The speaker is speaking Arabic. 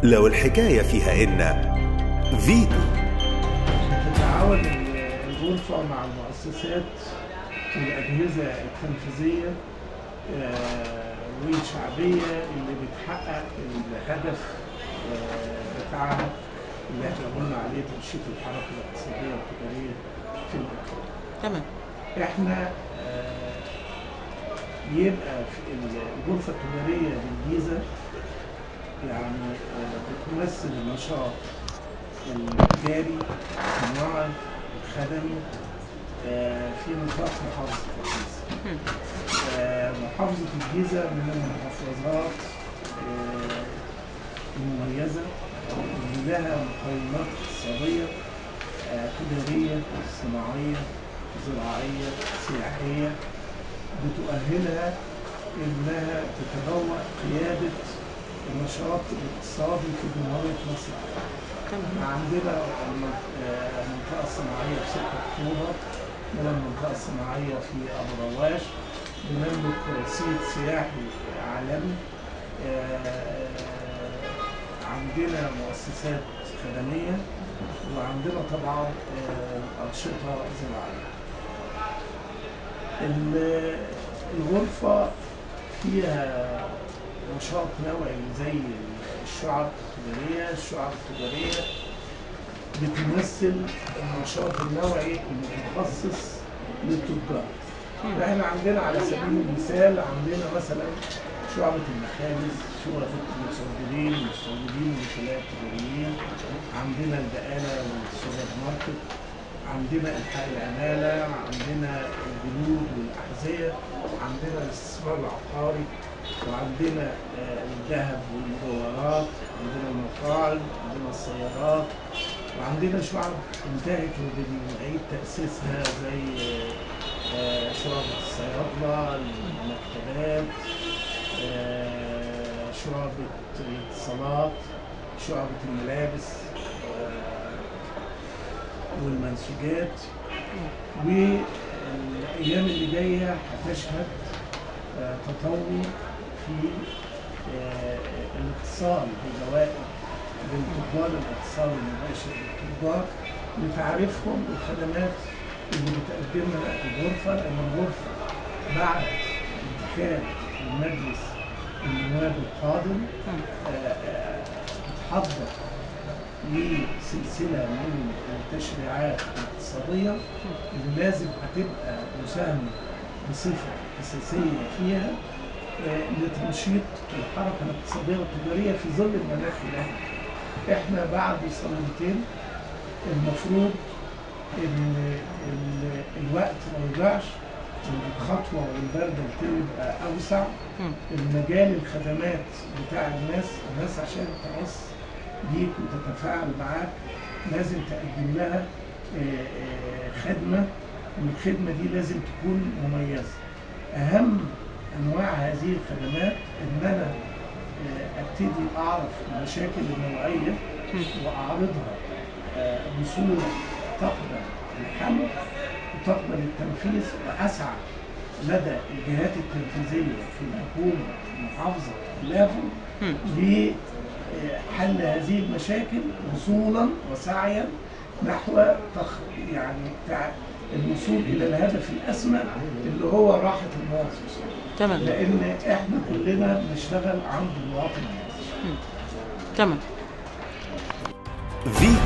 لو الحكاية فيها إن فيتو. تتعاون الغرفة مع المؤسسات والأجهزة التنفيذية والشعبية اللي بتحقق الهدف بتاعها اللي احنا قلنا عليه تنشيط الحركة الاقتصادية والتجارية في المكان. تمام. احنا يبقى في الغرفة التجارية للجيزة يعني بتمثل النشاط التجاري الصناعي الخدمي في نطاق محافظة الجيزة. محافظة الجيزة من المحافظات المميزة اللي لها مقومات اقتصادية تجارية صناعية زراعية سياحية بتؤهلها إنها تتبوأ قيادة النشاط الاقتصادي في جمهورية مصر. عندنا المنطقة الصناعية في 6 أكتوبر، المنطقة الصناعية في أبو رواش، بنملك رصيد سياحي عالمي، عندنا مؤسسات خدمية، وعندنا طبعا أنشطة زراعية. الغرفة فيها نشاط نوعي زي الشعب التجارية. الشعب التجارية بتمثل النشاط النوعي المتخصص للتجار. احنا عندنا على سبيل المثال عندنا مثلا شعبة المخابز، شعبة المصدرين والوكلاء التجاريين، عندنا البقالة والسوبر ماركت، عندنا إلحاق العمالة، عندنا البنود والأحذية، عندنا الاستثمار العقاري، وعندنا الذهب والمجوهرات، عندنا المطاعم، عندنا السيارات، وعندنا شعب انتهت وبنعيد تأسيسها زي شعبة الصيادلة، المكتبات، شعبة الاتصالات، شعبة الملابس والمنسوجات. والأيام اللي جاية هتشهد تطور في الاتصال بجوائز للتجار، الاتصال المباشر بالتجار لتعريفهم بالخدمات اللي بتقدمها الغرفة، لأن الغرفة بعد انتخاب المجلس النواب القادم بتحضر لسلسلة من التشريعات الاقتصادية اللي لازم هتبقى مساهمة بصفة أساسية فيها لتنشيط الحركة الاقتصادية والتجارية في ظل المناخ اللي احنا بعد سنتين المفروض ان الوقت ما يضيعش، الخطوة والبردة تبقى أوسع، المجال الخدمات بتاع الناس عشان تحس بيك وتتفاعل معاك لازم تقدم لها خدمة، والخدمة دي لازم تكون مميزة. أهم أنواع هذه الخدمات إن أنا أبتدي أعرف المشاكل النوعية وأعرضها بصورة تقبل الحل وتقبل التنفيذ، وأسعى لدى الجهات التنفيذية في الحكومة المحافظة اللافو لحل هذه المشاكل وصولا وسعيا نحو الوصول إلى الهدف الأسمى اللي هو راحة المواطن. تمام. لأن إحنا كلنا بنشتغل عند المواطن المصري. تمام.